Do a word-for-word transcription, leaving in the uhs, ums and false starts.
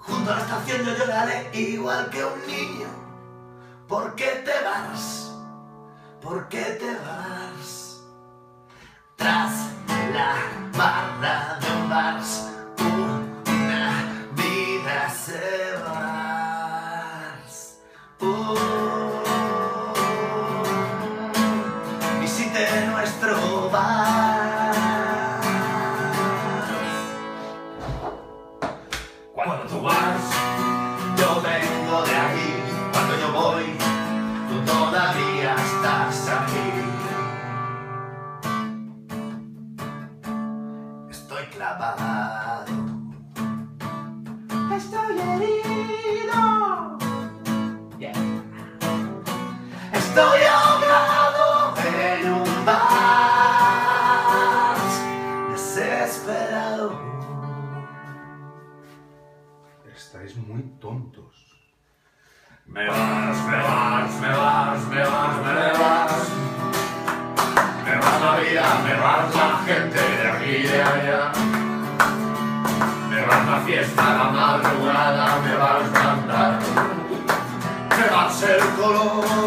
Junto a la estación yo lloraré igual que un niño. ¿Por qué te vas? ¿Por qué te vas? Tras la barra de un bar, una vida se vas. Uh, visite nuestro bar. Cuando tú vas, yo vengo de aquí. Cuando yo voy, tú todavía estás aquí. Estoy clavado, estoy herido, yeah. Estoy ahogado en un bar, desesperado. Estáis muy tontos. Me vas, me vas, me vas, me vas, me vas. Me vas la vida, me vas la gente de aquí y de allá. Me vas la fiesta, la madrugada, me vas a andar. Me vas el color